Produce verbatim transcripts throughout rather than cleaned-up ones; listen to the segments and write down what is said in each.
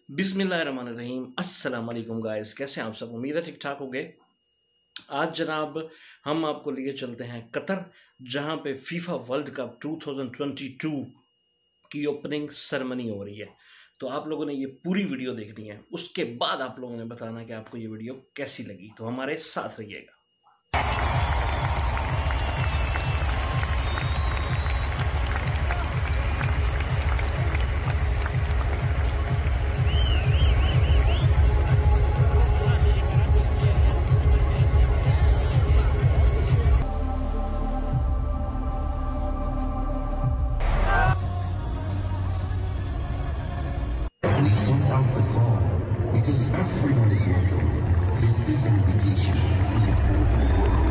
बिस्मिल्लाहिर्रहमानिर्रहीम। अस्सलाम वालेकुम गाइस, कैसे हैं आप सब? उम्मीद है ठीक ठाक हो गए। आज जनाब हम आपको लिए चलते हैं कतर, जहां पे फीफा वर्ल्ड कप दो हज़ार बाईस की ओपनिंग सेरेमनी हो रही है। तो आप लोगों ने ये पूरी वीडियो देखनी है, उसके बाद आप लोगों ने बताना कि आपको ये वीडियो कैसी लगी। तो हमारे साथ रहिएगा। We sent out the call because everyone is welcome. This is an invitation for the whole world.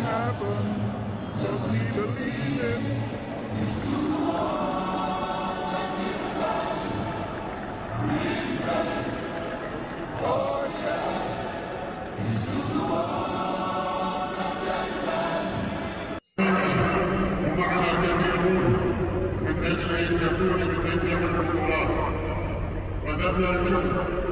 happen. Just me believing. ومعنا كثيرون من أجل أن يكون بمنجم البطولات وذبنا الجهد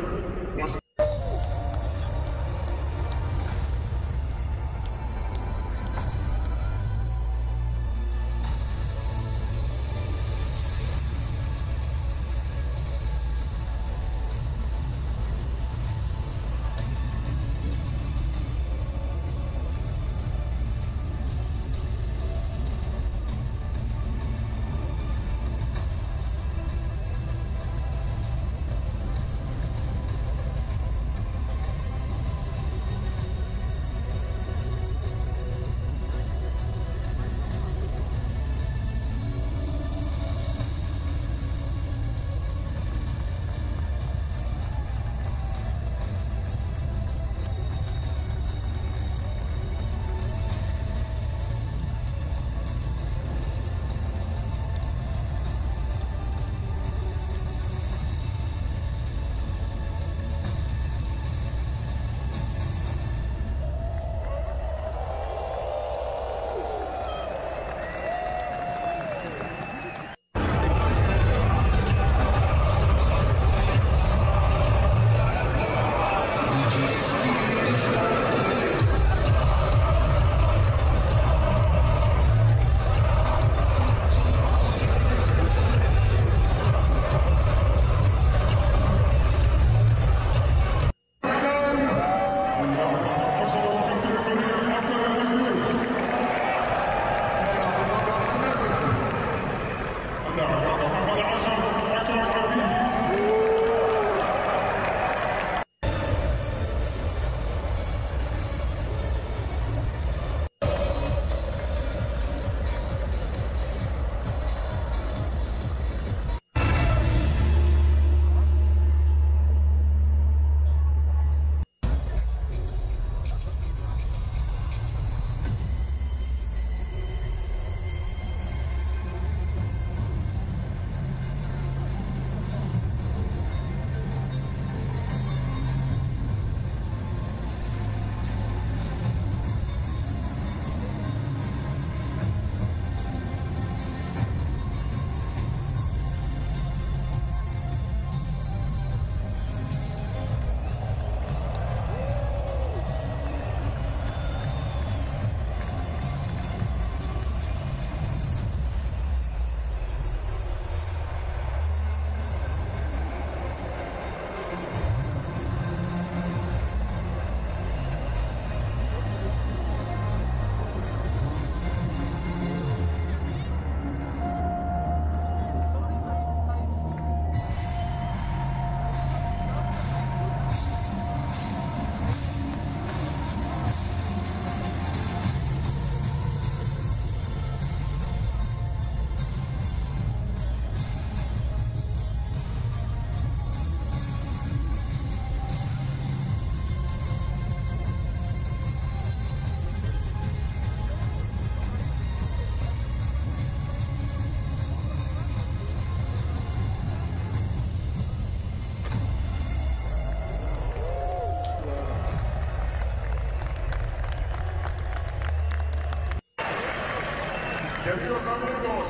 Queridos amigos,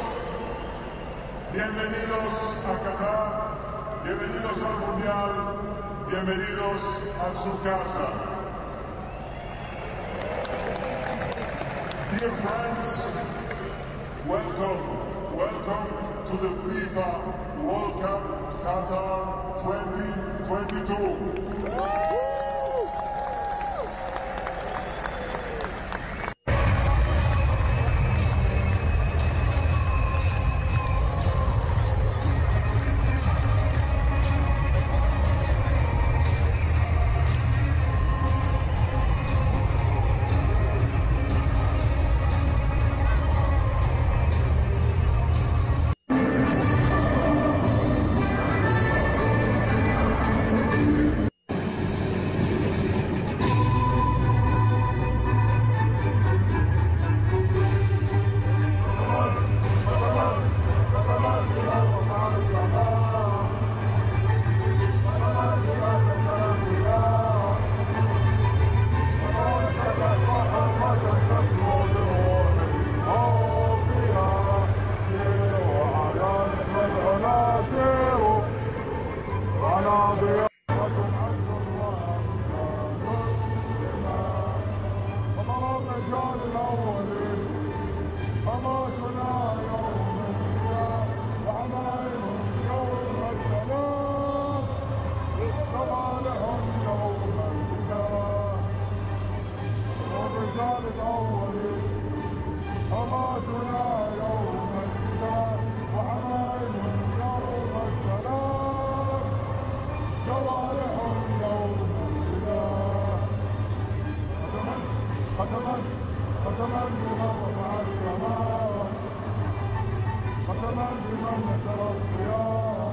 bienvenidos a Qatar, bienvenidos al Mundial, bienvenidos a su casa. Dear friends, welcome, welcome to the FIFA World Cup Qatar twenty twenty-two. الأولين أماتنا يوم الدين وحمايهم يوم السلام جمالهم يوم الدين والرجال الأولين أماتنا يوم الدين وحمايهم يوم السلام جمالهم يوم الدين قسما قسما بمن رفع السماء قسما بمن نشر الضياء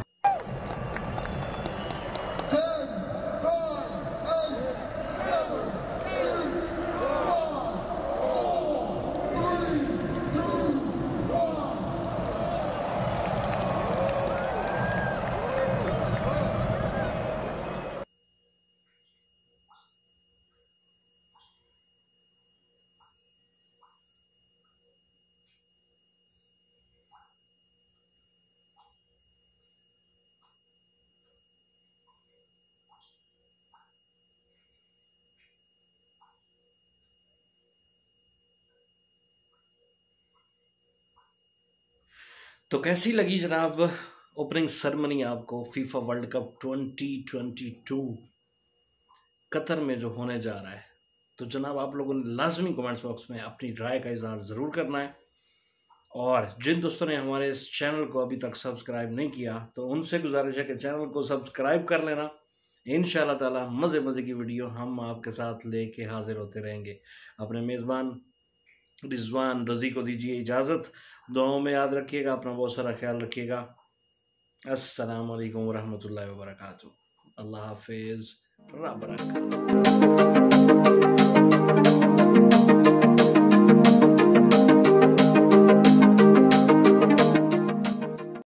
तो कैसी लगी जनाब opening ceremony आपको FIFA world cup twenty twenty two Qatar में जो होने जा रहा है? तो जनाब आप लोगों ने लाजमी कमेंट्स बॉक्स में अपनी राय का इजहार ज़रूर करना है, और जिन दोस्तों ने हमारे इस चैनल को अभी तक सब्सक्राइब नहीं किया तो उनसे गुजारिश है कि चैनल को सब्सक्राइब कर लेना। इंशाल्लाह ताला मज़े मज़े की वीडियो हम आपके साथ लेके हाजिर होते रहेंगे। अपने मेज़बान रिजवान रजी को दीजिए इजाज़त, दुआओं में याद रखिएगा, अपना बहुत सारा ख्याल रखिएगा। अस्सलाम वालेकुम रहमतुल्लाहि व बरकातुहू। अल्लाह हाफिज़। रब रखा।